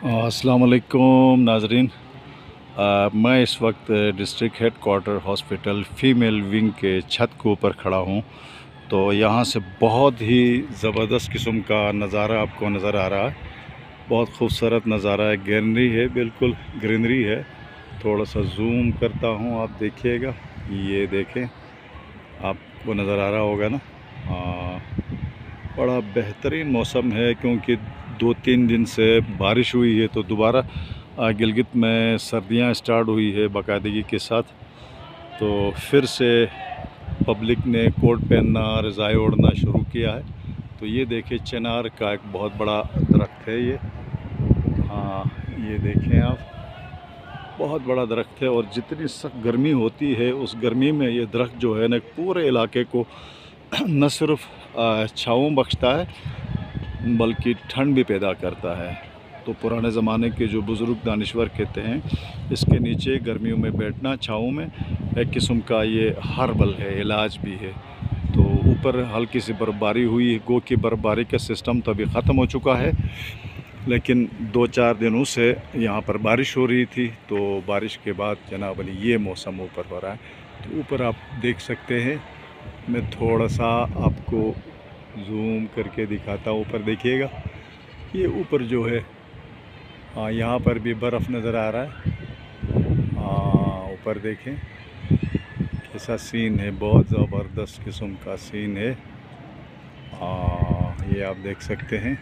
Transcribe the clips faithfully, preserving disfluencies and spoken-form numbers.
अस्सलाम वालेकुम नाजरीन। आ, मैं इस वक्त district head quarter hospital female wing के छत के ऊपर खड़ा हूँ। तो यहाँ से बहुत ही ज़बरदस्त किस्म का नज़ारा आपको नज़र आ रहा है। बहुत खूबसूरत नज़ारा है, ग्रीनरी है, बिल्कुल ग्रीनरी है। थोड़ा सा जूम करता हूँ, आप देखिएगा, ये देखें, आपको नज़र आ रहा होगा ना। आ, बड़ा बेहतरीन मौसम है क्योंकि दो तीन दिन से बारिश हुई है, तो दोबारा गिलगित में सर्दियां स्टार्ट हुई है बाकायदगी के साथ। तो फिर से पब्लिक ने कोट पहनना, रज़ाई ओढ़ना शुरू किया है। तो ये देखिए, चिनार का एक बहुत बड़ा दरख्त है ये। हाँ, ये देखें आप, बहुत बड़ा दरख्त है। और जितनी सख्त गर्मी होती है, उस गर्मी में ये दरख्त जो है ना, पूरे इलाके को न सिर्फ छाँव बख्शता है बल्कि ठंड भी पैदा करता है। तो पुराने ज़माने के जो बुज़ुर्ग दानिश्वर कहते हैं, इसके नीचे गर्मियों में बैठना छाँव में एक किस्म का ये हर्बल है, इलाज भी है। तो ऊपर हल्की सी बर्फ़बारी हुई, गो की बर्फ़बारी का सिस्टम तो अभी ख़त्म हो चुका है, लेकिन दो चार दिनों से यहाँ पर बारिश हो रही थी। तो बारिश के बाद जनाब अली ये मौसम ऊपर हो रहा है। तो ऊपर आप देख सकते हैं, मैं थोड़ा सा आपको जूम करके दिखाता हूँ। ऊपर देखिएगा, ये ऊपर जो है, हाँ, यहाँ पर भी बर्फ़ नज़र आ रहा है। हाँ, ऊपर देखें कैसा सीन है, बहुत ज़बरदस्त किस्म का सीन है। हाँ, ये आप देख सकते हैं,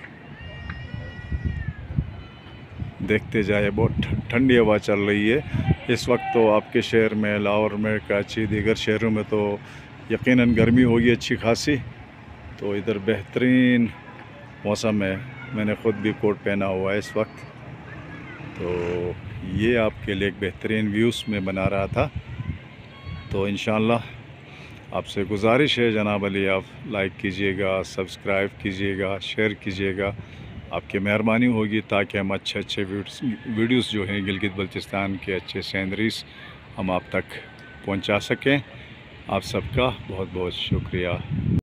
देखते जाए, बहुत ठंडी हवा चल रही है इस वक्त। तो आपके शहर में, लाहौर में, कराची, दीगर शहरों में तो यकीनन गर्मी होगी अच्छी खासी। तो इधर बेहतरीन मौसम है। मैंने ख़ुद भी कोट पहना हुआ है इस वक्त। तो ये आपके लिए एक बेहतरीन व्यूज़ में बना रहा था। तो इंशाअल्लाह आपसे गुजारिश है जनाब अली, आप लाइक कीजिएगा, सब्सक्राइब कीजिएगा, शेयर कीजिएगा, आपकी मेहरबानी होगी, ताकि हम अच्छे अच्छे वीडियोस जो हैं गिलगित बल्चिस्तान के अच्छे सीनरीज़ हम आप तक पहुंचा सकें। आप सबका बहुत बहुत शुक्रिया।